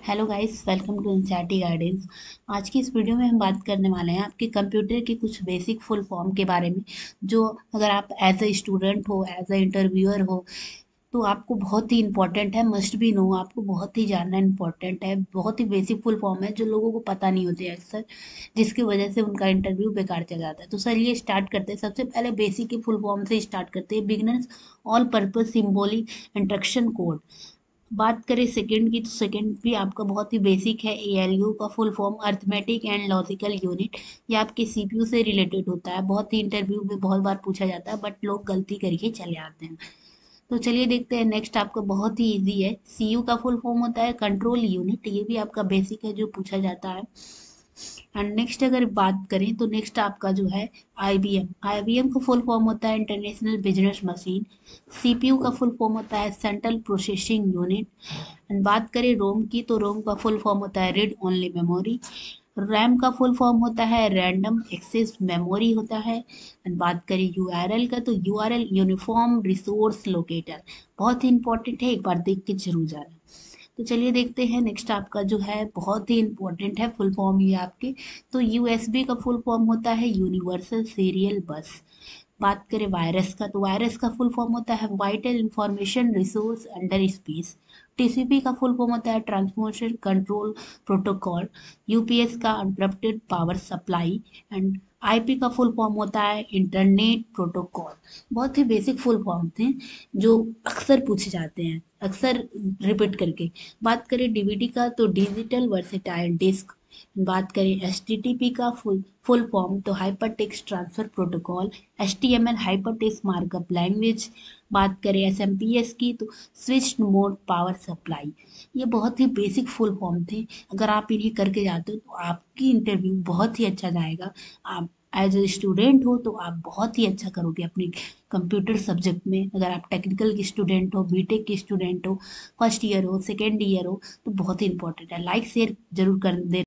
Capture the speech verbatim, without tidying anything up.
Hello guys, welcome to NCERT guidance. आज की इस वीडियो में हम बात करने वाले हैं आपके कंप्यूटर के कुछ बेसिक फुल फॉर्म के बारे में, जो अगर आप एज अ स्टूडेंट हो, एज अ इंटरव्यूअर हो, तो आपको बहुत ही इंपॉर्टेंट है, मस्ट बी नो, आपको बहुत ही जानना इंपॉर्टेंट है। बहुत ही बेसिक फुल फॉर्म है जो लोगों को पता नहीं होते हैं अक्सर, जिसकी वजह से उनका इंटरव्यू बेकार चला जाता है। तो चलिए स्टार्ट करते हैं। सबसे पहले बेसिक के फुल फॉर्म से स्टार्ट करते हैं। Beginners all purpose symbolic instruction code. बात करें सेकंड की, तो सेकंड भी आपका बहुत ही बेसिक है। एएलयू का full form arithmetic and logical unit. ये आपके सीपीयू से रिलेटेड होता है। बहुत ही इंटरव्यू में बहुत बार पूछा जाता है, बट लोग गलती करके चले आते हैं। तो चलिए देखते हैं। नेक्स्ट आपका बहुत ही इजी है। सीयू का फुल फॉर्म होता है कंट्रोल यूनिट। ये भी आपका बेसिक है जो पूछा जाता है। एंड नेक्स्ट अगर बात करें, तो नेक्स्ट आपका जो है आईबीएम। आईबीएम का फुल फॉर्म होता है इंटरनेशनल बिजनेस मशीन। सीपीयू का फुल फॉर्म होता है सेंट्रल प्रोसेसिंग यूनिट। एंड बात करें रोम की, तो रोम का फुल फॉर्म होता है रीड ओनली मेमोरी। रैम का फुल फॉर्म होता है रैंडम एक्सेस मेमोरी होता है। एंड बात करें यूआरएल का, तो यूआरएल यूनिफॉर्म रिसोर्स लोकेटर। बहुत ही इंपॉर्टेंट है, एक बार देख के जरूर जाना। तो चलिए देखते हैं। नेक्स्ट आपका जो है बहुत ही इंपॉर्टेंट है फुल फॉर्म ये आपके। तो यूएसबी का फुल फॉर्म होता है यूनिवर्सल सीरियल बस। बात करें वायरस का, तो वायरस का फुल फॉर्म होता है vital information resource under space. TCP का फुल फॉर्म होता है ट्रांसमिशन कंट्रोल प्रोटोकॉल। यूपीएस का uncorrupted power supply. And IP का फुल फॉर्म होता है इंटरनेट प्रोटोकॉल। बहुत ही बेसिक फुल फॉर्म थे जो अक्सर पूछे जाते हैं, अक्सर रिपीट करके। बात करें डीवीडी का, तो डिजिटल वर्सेटाइल डिस्क। बात करें एचटीटीपी का फुल फुल फॉर्म, तो hyper text transfer protocol. HTML hyper text markup language. बात करें एसएमपीएस की, तो स्विच मोड पावर सप्लाई। ये बहुत ही बेसिक फुल फॉर्म थे। अगर आप इन्हें करके जाते हो तो आपकी इंटरव्यू बहुत ही अच्छा जाएगा। आप एज ए स्टूडेंट हो तो आप बहुत ही अच्छा करोगे अपने कंप्यूटर सब्जेक्ट में। अगर आप टेक्निकल की स्टूडेंट हो, बीटेक की स्टूडेंट हो, फर्स्ट ईयर हो, सेकेंड ईयर हो, तो बहुत ही इंपॉर्टेंट है। लाइक शेयर जरूर कर दे।